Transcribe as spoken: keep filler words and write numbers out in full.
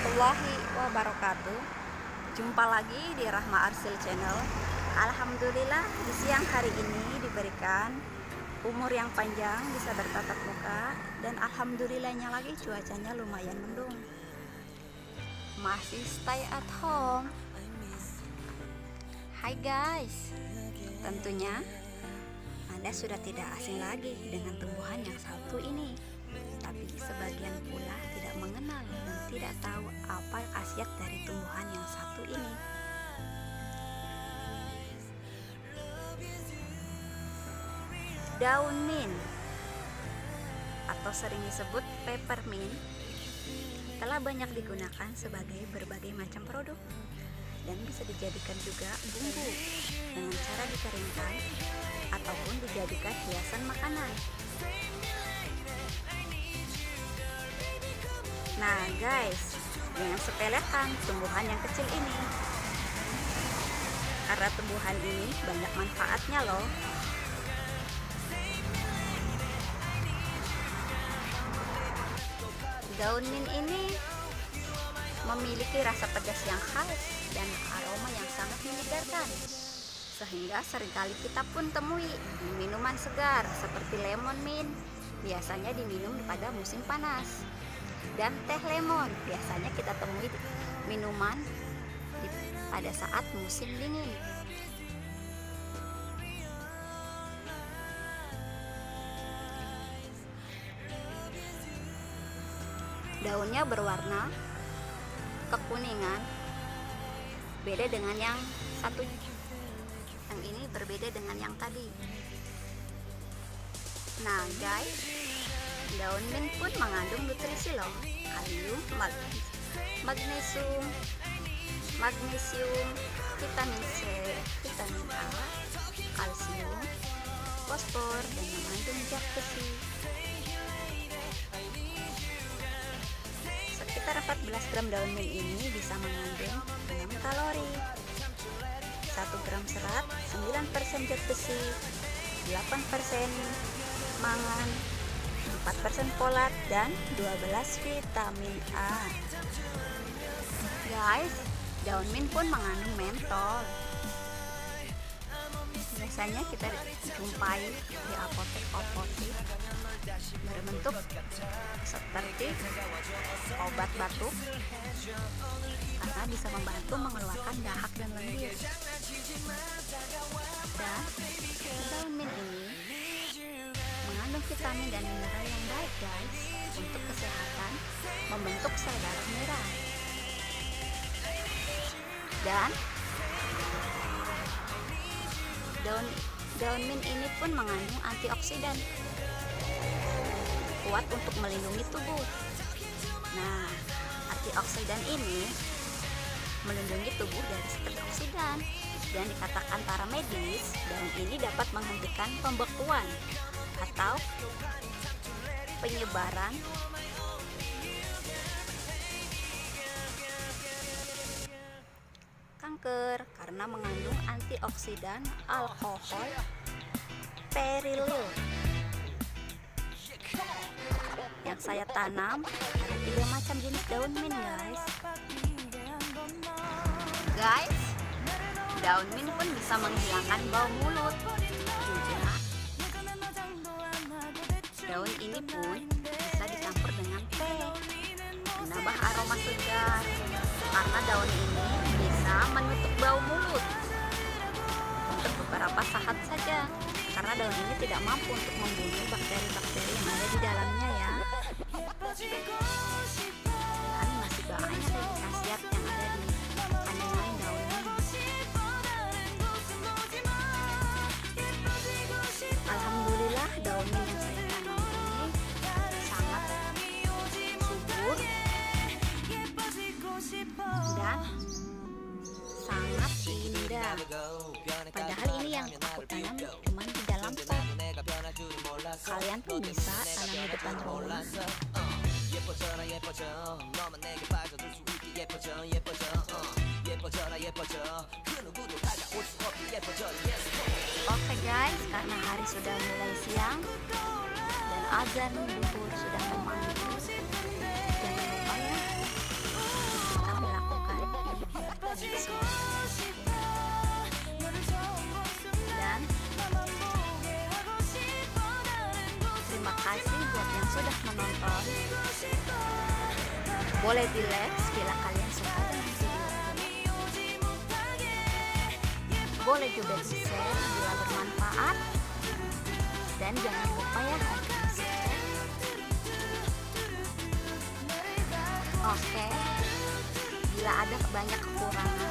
warahmatullahi wabarakatuh. Jumpa lagi di Rahma Arsil Channel. Alhamdulillah di siang hari ini diberikan umur yang panjang, bisa bertatap muka, dan alhamdulillahnya lagi cuacanya lumayan mendung. Masih stay at home. Hai guys, tentunya Anda sudah tidak asing lagi dengan tumbuhan yang satu ini. Tapi sebagian pula tidak mengenal dan tidak tahu apa khasiat dari tumbuhan yang satu ini. Daun mint atau sering disebut peppermint telah banyak digunakan sebagai berbagai macam produk dan bisa dijadikan juga bumbu dengan cara dikeringkan ataupun dijadikan hiasan makanan. Nah guys, jangan sepelekan tumbuhan yang kecil ini, karena tumbuhan ini banyak manfaatnya loh. Daun mint ini memiliki rasa pedas yang khas dan aroma yang sangat menyegarkan, sehingga seringkali kita pun temui di minuman segar seperti lemon mint, biasanya diminum pada musim panas. Dan teh lemon biasanya kita temui di minuman di, pada saat musim dingin. Daunnya berwarna kekuningan, beda dengan yang satu. Yang ini berbeda dengan yang tadi. Nah guys, daun mint pun mengandung nutrisi loh, kalium, mag magnesium, magnesium, vitamin C, vitamin A, kalsium, fosfor, dan mengandung zat besi. Sekitar empat belas gram daun mint ini bisa mengandung enam kalori, satu gram serat, sembilan persen zat besi, delapan persen mangan, empat persen folat, dan dua belas vitamin A. Guys, daun mint pun mengandung mentol. Biasanya kita jumpai di apotek-apotek berbentuk seperti obat batuk, karena bisa membantu mengeluarkan dahak dan lendir. Dan daun mint ini mengandung vitamin dan mineral yang baik guys untuk kesehatan, membentuk sel darah merah. Dan daun daun mint ini pun mengandung antioksidan, kuat untuk melindungi tubuh. Nah, antioksidan ini melindungi tubuh dari stres oksidan, dan dikatakan para medis daun ini dapat menghentikan pembekuan atau penyebaran kanker karena mengandung antioksidan alkohol perillin. Yang saya tanam ada tiga macam jenis daun mint guys. Guys, daun mint pun bisa menghilangkan bau mulut juga. Daun ini pun bisa dicampur dengan teh, menambah aroma segar, karena daun ini bisa menutup bau mulut untuk beberapa saat saja, karena daun ini tidak mampu untuk membunuh bakteri-bakteri yang ada di dalamnya ya. Dan masih banyak lagi khasiat yang ada di kandungan daun mint. Alhamdulillah daun mint yang saya tanam ini sangat subur dan sangat indah. Padahal ini yang aku tanam cuma di dalam pot. Kalian pun bisa tanam di depan rumah. Oke guys, karena hari sudah mulai siang dan azan duhur sudah memanggil, jangan lupa ya Boleh di like bila kalian suka dengan video ini. Boleh juga di share bila bermanfaat. Dan jangan lupa ya untuk subscribe. Oke, bila ada banyak kekurangan